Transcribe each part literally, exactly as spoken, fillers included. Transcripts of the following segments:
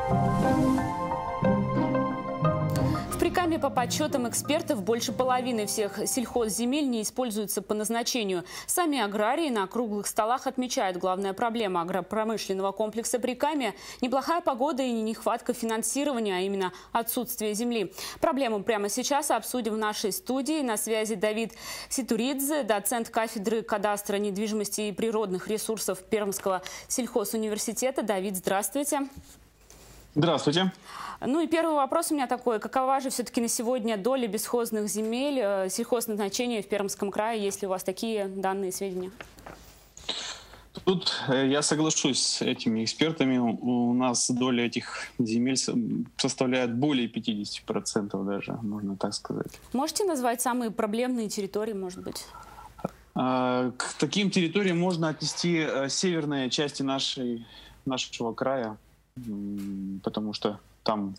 В Прикамье, по подсчетам экспертов, больше половины всех сельхозземель не используются по назначению. Сами аграрии на круглых столах отмечают, главная проблема агропромышленного комплекса Прикамья – неплохая погода и нехватка финансирования, а именно отсутствие земли. Проблему прямо сейчас обсудим в нашей студии. На связи Давид Ситуридзе, доцент кафедры кадастра недвижимости и природных ресурсов Пермского сельхозуниверситета. Давид, здравствуйте. Здравствуйте. Ну и первый вопрос у меня такой. Какова же все-таки на сегодня доля бесхозных земель, сельхозназначения в Пермском крае, если у вас такие данные, сведения? Тут я соглашусь с этими экспертами. У нас доля этих земель составляет более пятидесяти процентов даже, можно так сказать. Можете назвать самые проблемные территории, может быть? К таким территориям можно отнести северные части нашей, нашего края, потому что там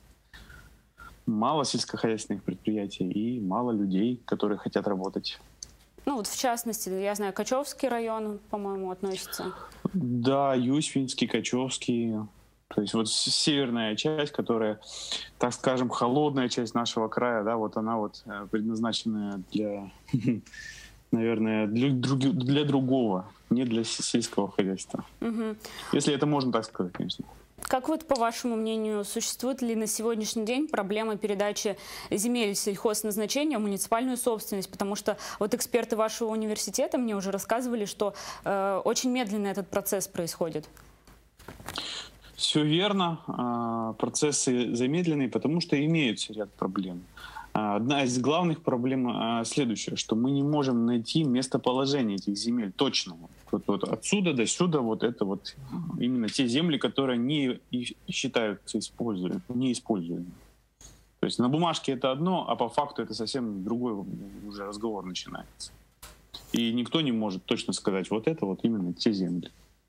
мало сельскохозяйственных предприятий и мало людей, которые хотят работать. Ну вот в частности, я знаю, Качевский район, по-моему, относится. Да, Юсвинский, Качевский. То есть вот северная часть, которая, так скажем, холодная часть нашего края, да, вот она вот предназначена для, наверное, для, для другого, не для сельского хозяйства. Угу. Если это можно так сказать, конечно. Как вот, по вашему мнению, существует ли на сегодняшний день проблема передачи земель сельхозназначения в муниципальную собственность? Потому что вот эксперты вашего университета мне уже рассказывали, что э, очень медленно этот процесс происходит. Все верно. Процессы замедленные, потому что имеются ряд проблем. Одна из главных проблем следующая, что мы не можем найти местоположение этих земель точного. Вот, вот отсюда до сюда вот это вот именно те земли, которые не считаются используемыми, не используемыми. То есть на бумажке это одно, а по факту это совсем другой уже разговор начинается. И никто не может точно сказать, вот это вот именно те земли.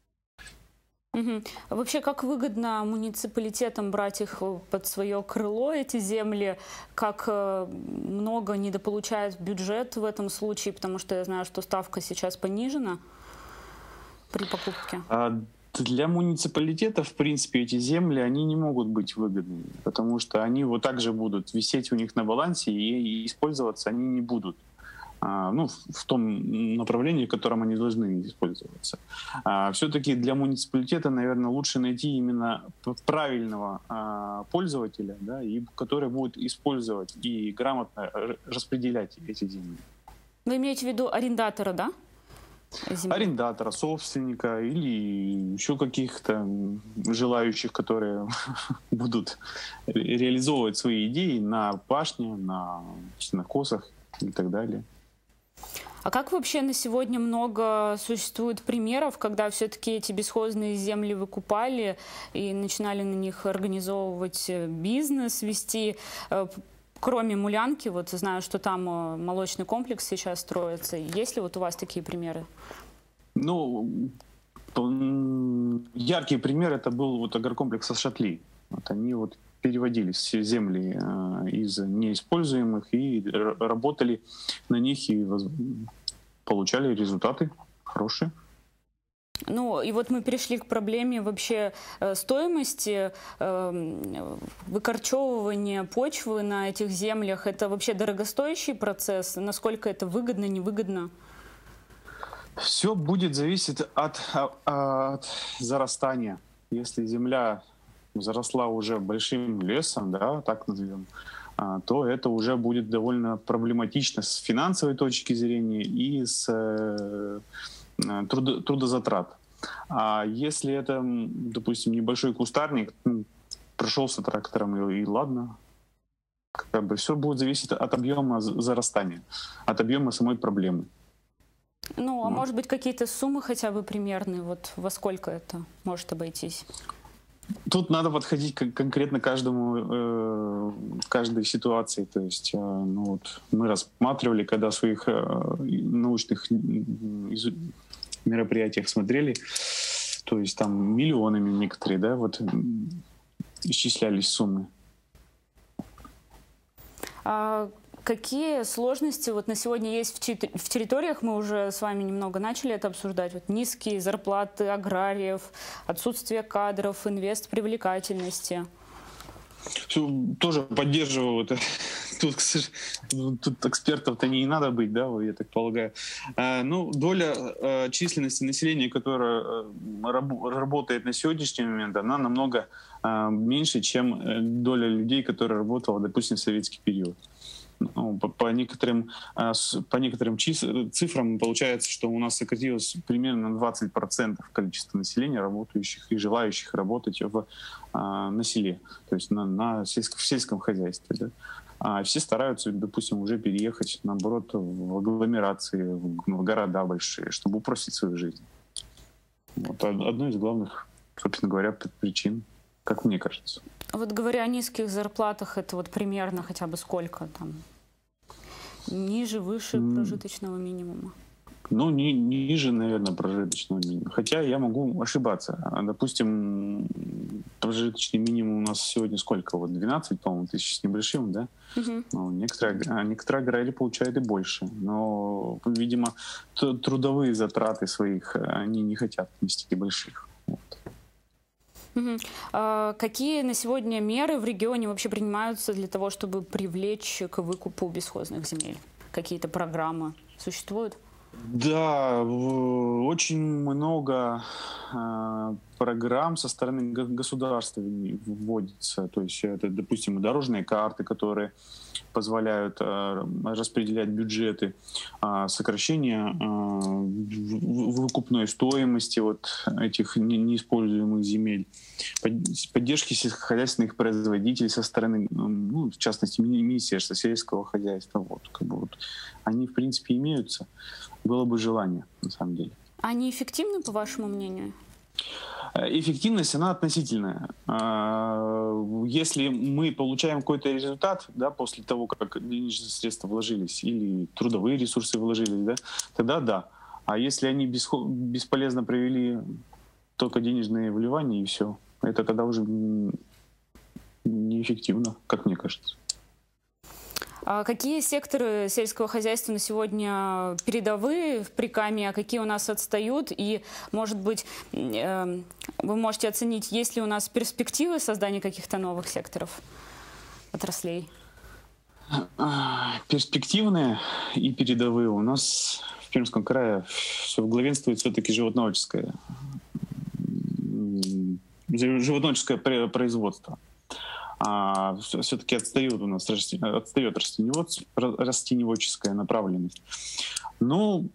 Угу. Вообще, как выгодно муниципалитетам брать их под свое крыло, эти земли? Как много недополучает бюджет в этом случае? Потому что я знаю, что ставка сейчас понижена при покупке. А для муниципалитета, в принципе, эти земли, они не могут быть выгодными, потому что они вот так же будут висеть у них на балансе, и использоваться они не будут. Ну, в том направлении, в котором они должны использоваться. Все-таки для муниципалитета, наверное, лучше найти именно правильного пользователя, да, и который будет использовать и грамотно распределять эти земли. Вы имеете в виду арендатора, да? Земли? Арендатора, собственника или еще каких-то желающих, которые будут реализовывать свои идеи на пашне, на сенокосах и так далее. А как вообще на сегодня много существует примеров, когда все-таки эти бесхозные земли выкупали и начинали на них организовывать бизнес, вести? Кроме Мулянки, вот знаю, что там молочный комплекс сейчас строится. Есть ли вот у вас такие примеры? Ну, яркий пример это был вот агрокомплекс Ашатли. Вот они вот переводили все земли э, из неиспользуемых и работали на них и воз... получали результаты хорошие. Ну и вот мы перешли к проблеме вообще э, стоимости э, выкорчевывания почвы на этих землях. Это вообще дорогостоящий процесс? Насколько это выгодно, невыгодно? Все будет зависеть от, от зарастания. Если земля заросла уже большим лесом, да, так назовем, то это уже будет довольно проблематично с финансовой точки зрения и с э, трудо, трудозатрат. А если это, допустим, небольшой кустарник, ну, прошелся трактором и, и ладно, как бы все будет зависеть от объема зарастания, от объема самой проблемы. Ну, а вот. Может быть, какие-то суммы хотя бы примерные, вот во сколько это может обойтись? Тут надо подходить к конкретно каждому, э, каждой ситуации. То есть э, ну, вот мы рассматривали, когда в своих э, научных мероприятиях смотрели, то есть там миллионами некоторые, да, вот исчислялись суммы. А какие сложности вот на сегодня есть в, в территориях? Мы уже с вами немного начали это обсуждать. Вот низкие зарплаты аграриев, отсутствие кадров, инвест привлекательности. Тоже поддерживаю это. Тут, тут экспертов-то не надо быть, да, я так полагаю. Ну, доля численности населения, которая работает на сегодняшний момент, она намного меньше, чем доля людей, которая работала, допустим, в советский период. Ну, по, по некоторым, по некоторым цифрам получается, что у нас сократилось примерно на двадцать процентов количество населения, работающих и желающих работать в, на селе, то есть на, на сельско, в сельском хозяйстве. Да? А все стараются, допустим, уже переехать, наоборот, в агломерации, в, в города большие, чтобы упростить свою жизнь. Вот одно из главных, собственно говоря, причин, как мне кажется. Вот говоря о низких зарплатах, это вот примерно хотя бы сколько там? Ниже, выше mm. прожиточного минимума? Ну, ни, ниже, наверное, прожиточного минимума. Хотя я могу ошибаться. Допустим, прожиточный минимум у нас сегодня сколько? Вот двенадцать, по-моему, тысяч с небольшим, да? Mm-hmm. Ну, некоторые, некоторые аграрии получают и больше. Но, видимо, трудовые затраты своих они не хотят нести больших. Вот. Угу. А какие на сегодня меры в регионе вообще принимаются для того, чтобы привлечь к выкупу бесхозных земель? Какие-то программы существуют? Да, очень много э, программ со стороны государства вводится. То есть это, допустим, дорожные карты, которые позволяют э, распределять бюджеты, э, сокращение э, выкупной стоимости вот этих не, неиспользуемых земель, поддержки сельскохозяйственных производителей со стороны, ну, в частности, Министерства сельского хозяйства. Вот, как бы вот, они, в принципе, имеются. Было бы желание, на самом деле. Они эффективны, по вашему мнению? Эффективность, она относительная. Если мы получаем какой-то результат, да, после того, как денежные средства вложились, или трудовые ресурсы вложились, да, тогда да. А если они бесполезно провели только денежные вливания, и все, это тогда уже неэффективно, как мне кажется. А какие секторы сельского хозяйства на сегодня передовые в Прикамье, а какие у нас отстают? И, может быть, вы можете оценить, есть ли у нас перспективы создания каких-то новых секторов, отраслей? Перспективные и передовые у нас в Пермском крае все главенствует все-таки животноводческое, животноводческое производство. А все-таки отстает у нас отстает растениеводческая направленность. Ну,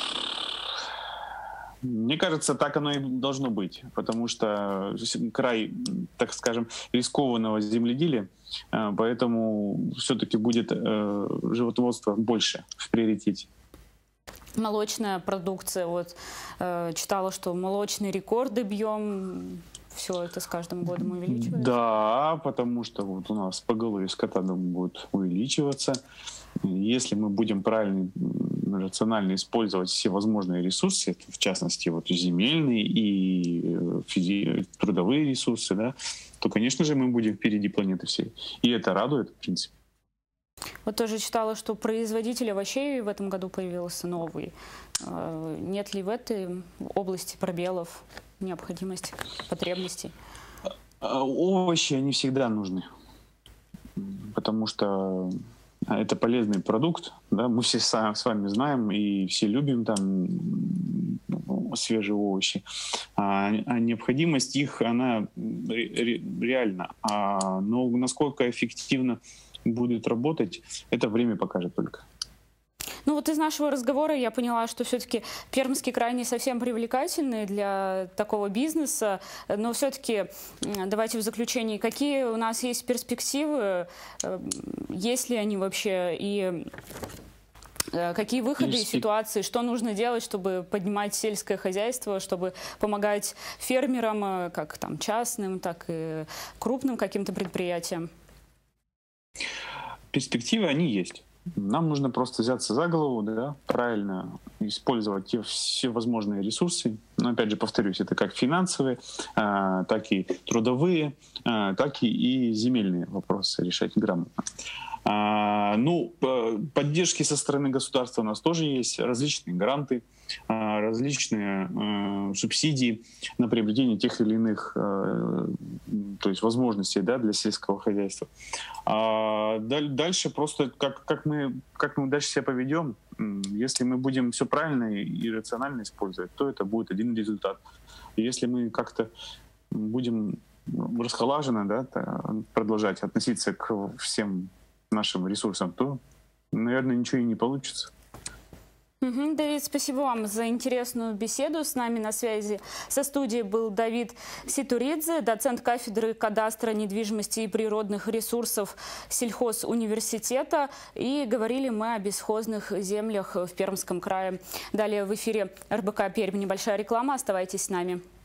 мне кажется, так оно и должно быть, потому что край, так скажем, рискованного земледелия, поэтому все-таки будет животноводство больше в приоритете. Молочная продукция, вот читала, что молочные рекорды бьем. Все это с каждым годом увеличивается? Да, потому что вот у нас поголовье скота будет увеличиваться. Если мы будем правильно, рационально использовать все возможные ресурсы, в частности, вот земельные и физи- трудовые ресурсы, да, то, конечно же, мы будем впереди планеты всей. И это радует, в принципе. Вот тоже читала, что производитель овощей в этом году появился новый. Нет ли в этой области пробелов, необходимости, потребностей? Овощи, они всегда нужны, потому что это полезный продукт, да? Мы все с вами знаем и все любим там свежие овощи, а, а необходимость их, она ре- реальна, а, но насколько эффективно будет работать, это время покажет только. Ну вот из нашего разговора я поняла, что все-таки Пермский край не совсем привлекательный для такого бизнеса, но все-таки давайте в заключении, какие у нас есть перспективы, есть ли они вообще, и какие выходы из ситуации, что нужно делать, чтобы поднимать сельское хозяйство, чтобы помогать фермерам, как там частным, так и крупным каким-то предприятиям? Перспективы, они есть. Нам нужно просто взяться за голову, да, правильно использовать те все возможные ресурсы. Но, опять же, повторюсь, это как финансовые, а, так и трудовые, а, так и, и земельные вопросы решать грамотно. А, ну, поддержки со стороны государства у нас тоже есть, различные гранты, а, различные а, субсидии на приобретение тех или иных а, то есть возможностей, да, для сельского хозяйства. А дальше просто как, как, мы, как мы дальше себя поведем, если мы будем все правильно и рационально использовать, то это будет один результат. Если мы как-то будем расхолаженно, да, продолжать относиться к всем нашим ресурсам, то, наверное, ничего и не получится. Угу, Давид, спасибо вам за интересную беседу. С нами на связи со студией был Давид Ситуридзе, доцент кафедры кадастра недвижимости и природных ресурсов сельхозуниверситета. И говорили мы о бесхозных землях в Пермском крае. Далее в эфире эр бэ ка Пермь. Небольшая реклама. Оставайтесь с нами.